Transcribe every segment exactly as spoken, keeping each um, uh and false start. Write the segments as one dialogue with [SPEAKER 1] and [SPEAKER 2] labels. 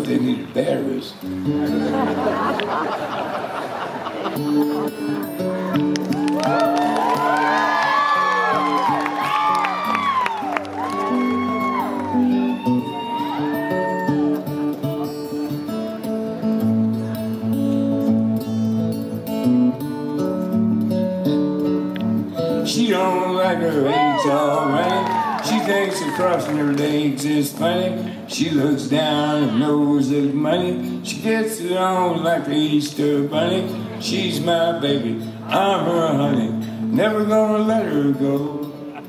[SPEAKER 1] they needed batteries. She don't like her legs all running. She thinks that crossing her legs is funny. She looks down and knows there's money. She gets it on like the Easter bunny. She's my baby, I'm her honey. Never gonna let her go.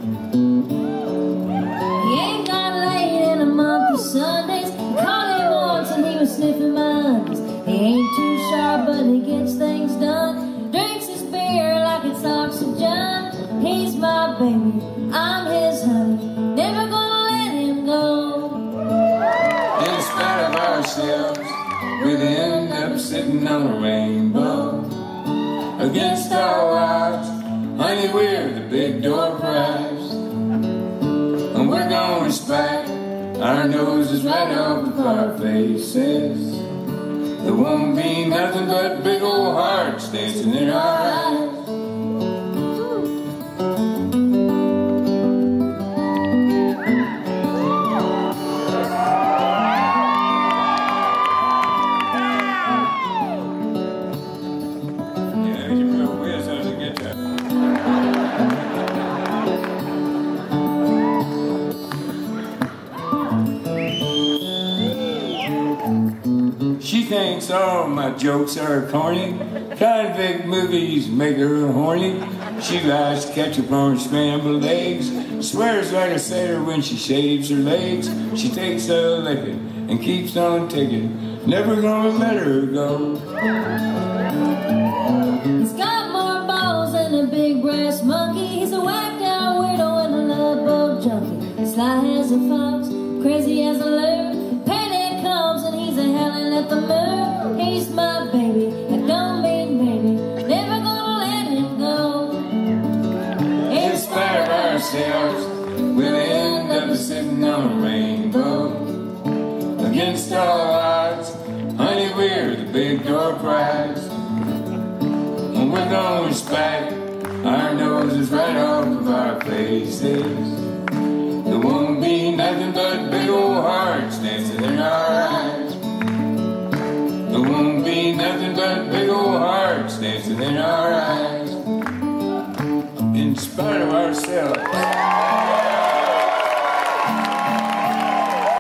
[SPEAKER 2] He ain't got laid in a month of Sundays. Caught him once and he was sniffing my undies. He ain't too sharp but he gets things done. Drinks his beer like it's oxygen. He's my baby, I'm his honey. Never gonna let him go.
[SPEAKER 1] In spite of ourselves, we'd end up sitting on a rainbow. Against all odds, honey, we're the big door prize. And we're gonna respect our noses right off of our faces. There won't be nothing but big old hearts dancing in our eyes. She thinks all my jokes are corny. Convict movies make her horny. She likes ketchup on her scrambled eggs. Swears like a sailor when she shaves her legs. She takes a licking and keeps on taking. Never gonna let her go.
[SPEAKER 2] He's got more balls than a big brass monkey. He's a whacked out weirdo and a love boat junkie. Sly as a fox, crazy as a loon. Payday comes and he's a howling at the moon. He's my baby, I don't mean baby. Never gonna let him go.
[SPEAKER 1] In spite of ourselves, we'll end up sitting on a rainbow. Against all odds, honey, we're the big door prize. And we're gonna respect our noses right off of our faces. There won't be nothing but big old hearts dancing in our eyes. There won't be nothing but big old hearts dancing in our eyes. In spite of ourselves.